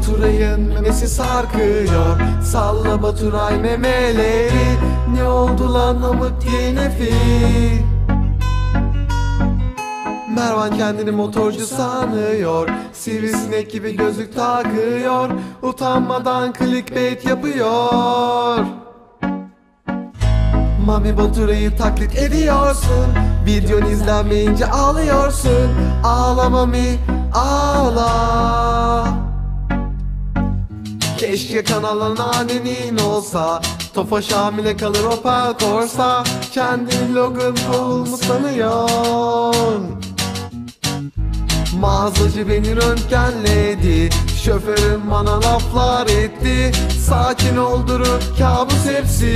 Baturay'ın memesi sarkıyor. Salla Baturay memeleri. Ne oldu lan amık DNF'i? Mervan kendini motorcu sanıyor. Sivrisinek gibi gözlük takıyor. Utanmadan clickbait yapıyor. Mami Baturay'ı taklit ediyorsun. Videon izlenmeyince ağlıyorsun. Ağla Mami, ağla. Keşke kanalın annenin olsa. Tofaş hamile kalır Opel Corsa. Kendini Logan Paul mu sanıyorsun? Mağazacı beni röntgenledi. Şoförüm bana laflar etti. Sakin oldurup kabus hepsi.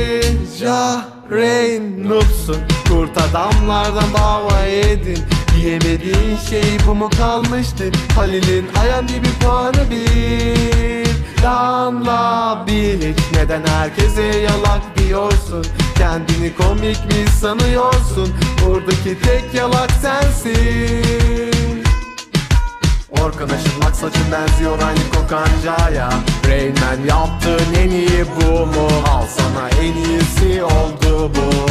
Rain noobsun, kurt adamlardan dava edin. Diyemediğin şey bu mu kalmıştı? Halil'in IMDb puanı bir. Damla bil, neden herkese yalak diyorsun? Kendini komik mi sanıyorsun? Buradaki tek yalak sensin. Orkun Işıtmak saçın benziyor aynı kokancaya. Rain Man yaptığın en iyi bu mu? Al sana en iyisi oldu bu.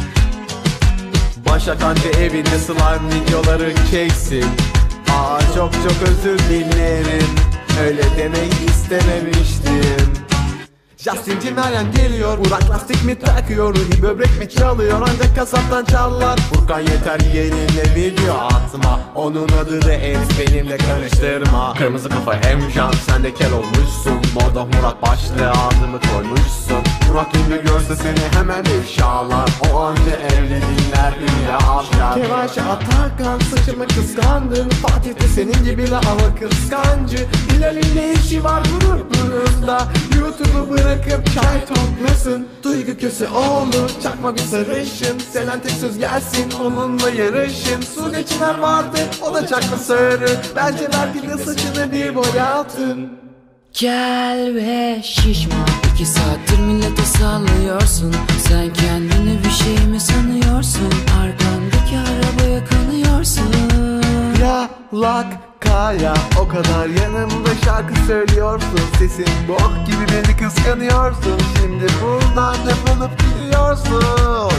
Başak Anca evinde slime videoları çeksin. Çok özür dilerim. Öyle demek istememiştim. Justin Meryem geliyor. Burak lastik mi takıyor? Ruhi böbrek mi çalıyor? Ancak kasaptan çallar. Furkan yeter yerine video atma. Onun adı da et, benimle karıştırma. Kırmızı kafa Emcan, sen de kel olmuşsun. Moda Murat başlığı adımı koymuşsun. Burak ünlü görse seni hemen ifşalar. O anca evli dinler ünlü aşar. Kevaşe Atakan saçımı kıskandın. Fatih de senin gibi la ama kıskancı. Hilal'in ne işi var gururunuzda? YouTube'u bırakıp çay toplasın. Duygu Köseoğlu çakma bir sarışın. Selen tek söz gelsin onunla yarışın. Sude Çınar vardı o da çakma sarı. Bence belki de saçını bir boyatın. Gel ve şişma. 2 saattir millete sallıyorsun. Sen kendini bir şey mi sanıyorsun? Arkandaki arabaya kanıyorsun. Yalak kaya, o kadar yanımda şarkı söylüyorsun. Sesin bok gibi beni kıskanıyorsun. Şimdi buradan defolup gidiyorsun.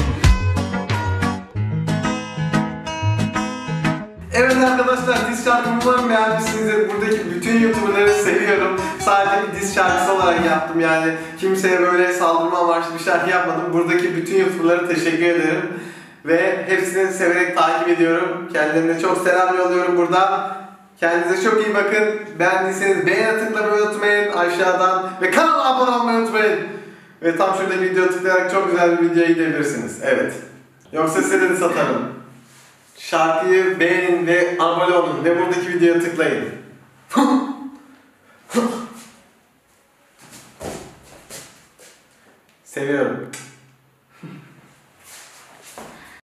Evet arkadaşlar, diss şarkımı umarım beğenmişsinizdir. Buradaki bütün YouTuber'ları seviyorum. Sadece bir diss şarkısı olarak yaptım yani. Kimseye böyle saldırma amaçlı bir şarkı yapmadım. Buradaki bütün YouTuber'lara teşekkür ederim. Ve hepsini severek takip ediyorum. Kendilerine çok selam yolluyorum burada. Kendinize çok iyi bakın. Beğendiyseniz beğene tıklamayı unutmayın aşağıdan. Ve kanala abone olmayı unutmayın. Ve tam şuradaki videoya tıklayarak çok güzel bir videoya gidebilirsiniz. Evet. Yoksa size de satarım. Şarkıyı beğenin ve abone olun ve buradaki videoya tıklayın. Seviyorum.